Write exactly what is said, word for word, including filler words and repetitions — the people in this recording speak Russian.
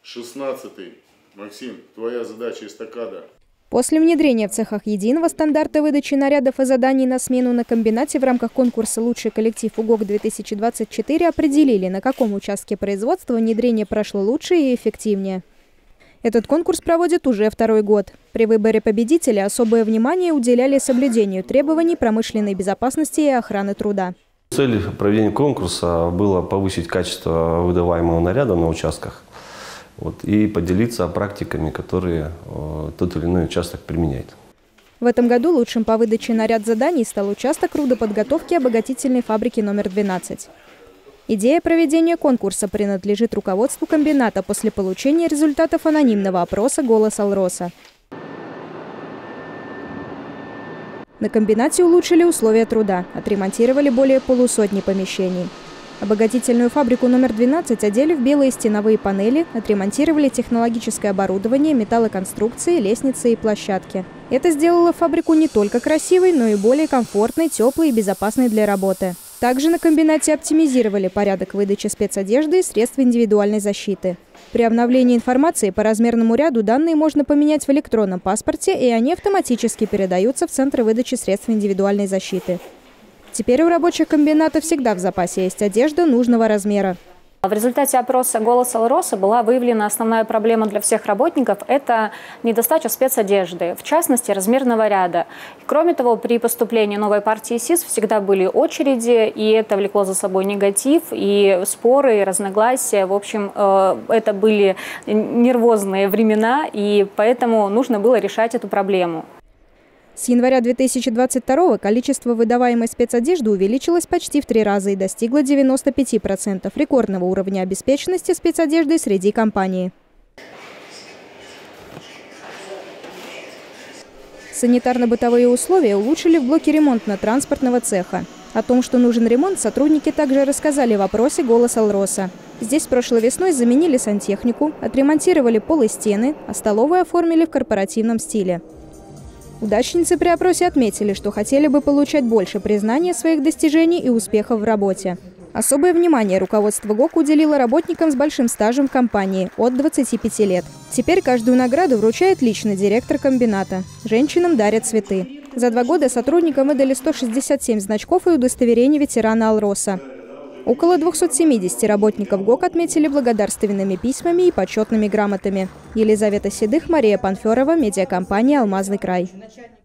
шестнадцатый. Максим, твоя задача эстакада. После внедрения в цехах единого стандарта выдачи нарядов и заданий на смену на комбинате в рамках конкурса «Лучший коллектив УГОК-две тысячи двадцать четыре» определили, на каком участке производства внедрение прошло лучше и эффективнее. Этот конкурс проводят уже второй год. При выборе победителя особое внимание уделяли соблюдению требований промышленной безопасности и охраны труда. Цель проведения конкурса было повысить качество выдаваемого наряда на участках вот, и поделиться практиками, которые э, тот или иной участок применяет. В этом году лучшим по выдаче наряд заданий стал участок рудоподготовки обогатительной фабрики номер двенадцать. Идея проведения конкурса принадлежит руководству комбината после получения результатов анонимного опроса «Голос Алроса». На комбинате улучшили условия труда, отремонтировали более полусотни помещений. Обогатительную фабрику номер двенадцать одели в белые стеновые панели, отремонтировали технологическое оборудование, металлоконструкции, лестницы и площадки. Это сделало фабрику не только красивой, но и более комфортной, теплой и безопасной для работы. Также на комбинате оптимизировали порядок выдачи спецодежды и средств индивидуальной защиты. При обновлении информации по размерному ряду данные можно поменять в электронном паспорте, и они автоматически передаются в Центр выдачи средств индивидуальной защиты. Теперь у рабочих комбината всегда в запасе есть одежда нужного размера. В результате опроса «Голос Алроса» была выявлена основная проблема для всех работников – это недостача спецодежды, в частности, размерного ряда. Кроме того, при поступлении новой партии СИС всегда были очереди, и это влекло за собой негатив, и споры, и разногласия. В общем, это были нервозные времена, и поэтому нужно было решать эту проблему. С января две тысячи двадцать второго количество выдаваемой спецодежды увеличилось почти в три раза и достигло девяноста пяти процентов рекордного уровня обеспеченности спецодеждой среди компании. Санитарно-бытовые условия улучшили в блоке ремонтно-транспортного цеха. О том, что нужен ремонт, сотрудники также рассказали в опросе «Голос Алроса». Здесь прошлой весной заменили сантехнику, отремонтировали пол и стены, а столовую оформили в корпоративном стиле. Удачницы при опросе отметили, что хотели бы получать больше признания своих достижений и успехов в работе. Особое внимание руководство ГОК уделило работникам с большим стажем в компании от двадцати пяти лет. Теперь каждую награду вручает лично директор комбината. Женщинам дарят цветы. За два года сотрудникам выдали сто шестьдесят семь значков и удостоверений ветерана Алроса. Около двухсот семидесяти работников ГОК отметили благодарственными письмами и почетными грамотами. Елизавета Седых, Мария Панферова, медиакомпания «Алмазный край».